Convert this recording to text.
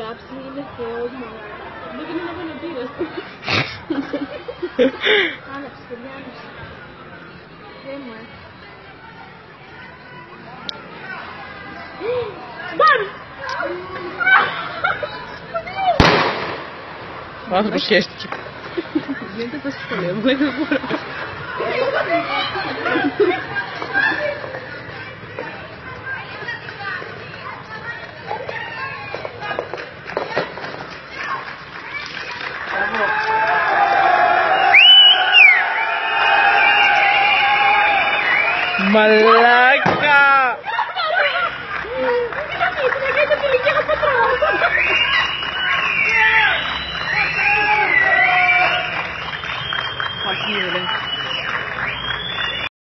absolutely filled my life. Look at me, I'm gonna do this. Hanap, Skulyanos. Gamer. Bam! Ο άνθρωπος χέστηκε. Γίνεται τόσο πολύ, δεν μπορώ. Μαλάκα.